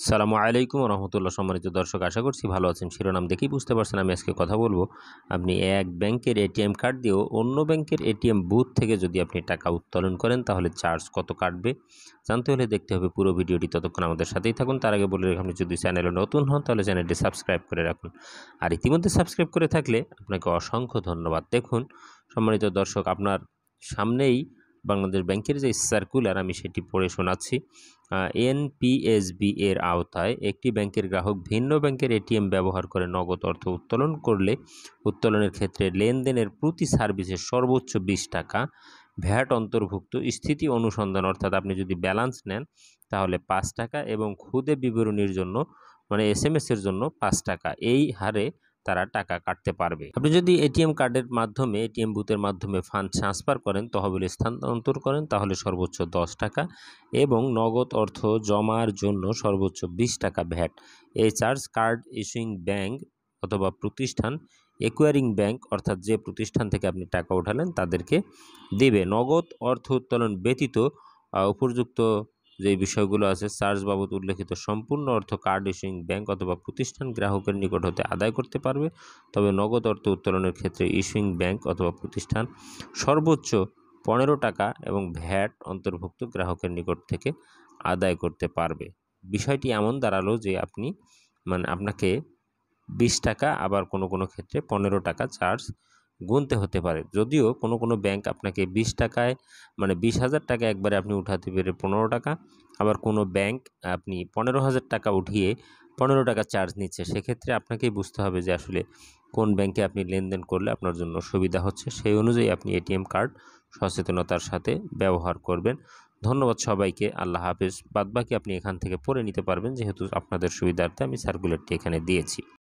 সালামু আলাইকুম রহমতুল্লাহ। সম্মানিত দর্শক, আশা করছি ভালো আছেন। শিরোনাম দেখেই বুঝতে পারছেন আমি আজকে কথা বলবো। আপনি এক ব্যাংকের এটিএম কার্ড দিয়েও অন্য ব্যাংকের এটিএম বুথ থেকে যদি আপনি টাকা উত্তোলন করেন তাহলে চার্জ কত কাটবে জানতে হলে দেখতে হবে পুরো ভিডিওটি। ততক্ষণ আমাদের সাথেই থাকুন। তার আগে বলে রাখি, আপনি যদি চ্যানেলে নতুন হন তাহলে চ্যানেলটি সাবস্ক্রাইব করে রাখুন, আর ইতিমধ্যে সাবস্ক্রাইব করে থাকলে আপনাকে অসংখ্য ধন্যবাদ। দেখুন সম্মানিত দর্শক, আপনার সামনেই বাংলাদেশ ব্যাংকের যে সার্কুলার আমি সেটি পড়ে শোনাচ্ছি। এনপিএসবি এর আওতায় একটি ব্যাংকের গ্রাহক ভিন্ন ব্যাংকের এটিএম ব্যবহার করে নগদ অর্থ উত্তোলন করলে উত্তোলনের ক্ষেত্রে লেনদেনের প্রতি সার্ভিসে সর্বোচ্চ 20 টাকা ভ্যাট অন্তর্ভুক্ত স্থিতি অনুসন্ধান, অর্থাৎ আপনি যদি ব্যালেন্স নেন তাহলে 5 টাকা এবং খুদে বিবরণীর জন্য মানে SMS এর জন্য 5 টাকা, এই হারে তারা টাকা কাটতে পারবে। আপনি যদি এটিএম কার্ডের মাধ্যমে এটিএম বুথের মাধ্যমে ফান্ড ট্রান্সফার করেন, তহবিল স্থানান্তর করেন, তাহলে সর্বোচ্চ 10 টাকা এবং নগদ অর্থ জমার জন্য সর্বোচ্চ 20 টাকা ভ্যাট। এই চার্জ কার্ড ইস্যুইং ব্যাংক অথবা প্রতিষ্ঠান, একুয়ারিং ব্যাংক অর্থাৎ যে প্রতিষ্ঠান থেকে আপনি টাকা উঠালেন তাদেরকে দেবে। নগদ অর্থ উত্তোলন ব্যতীত উপযুক্ত যে বিষয়গুলো আছে চার্জ বাবদ উল্লেখিত সম্পূর্ণ অর্থ কার্ড ইস্যুইং ব্যাংক অথবা প্রতিষ্ঠান গ্রাহকের নিকট হতে আদায় করতে পারবে। তবে নগদ অর্থ উত্তোলনের ক্ষেত্রে ইস্যুইং ব্যাংক অথবা প্রতিষ্ঠান সর্বোচ্চ 15 টাকা এবং ভ্যাট অন্তর্ভুক্ত গ্রাহকের নিকট থেকে আদায় করতে পারবে। বিষয়টি এমন দাঁড়ালো যে আপনি আপনাকে 20 টাকা, আবার কোনো ক্ষেত্রে 15 টাকা চার্জ গুনতে হতে পারে। যদিও কোনো ব্যাংক আপনাকে 20 টাকায় 20,000 টাকা একবারে আপনি উঠাতে পেরে 15 টাকা, আবার কোনো ব্যাংক আপনি 15,000 টাকা উঠিয়ে 15 টাকা চার্জ নিচ্ছে। সেক্ষেত্রে আপনাকেই বুঝতে হবে যে আসলে কোন ব্যাংকে আপনি লেনদেন করলে আপনার জন্য সুবিধা হচ্ছে। সেই অনুযায়ী আপনি এটিএম কার্ড সচেতনতার সাথে ব্যবহার করবেন। ধন্যবাদ সবাইকে। আল্লাহ হাফেজ। বাদবাকি আপনি এখান থেকে পড়ে নিতে পারবেন, যেহেতু আপনাদের সুবিধার্থে আমি সার্কুলারটি এখানে দিয়েছি।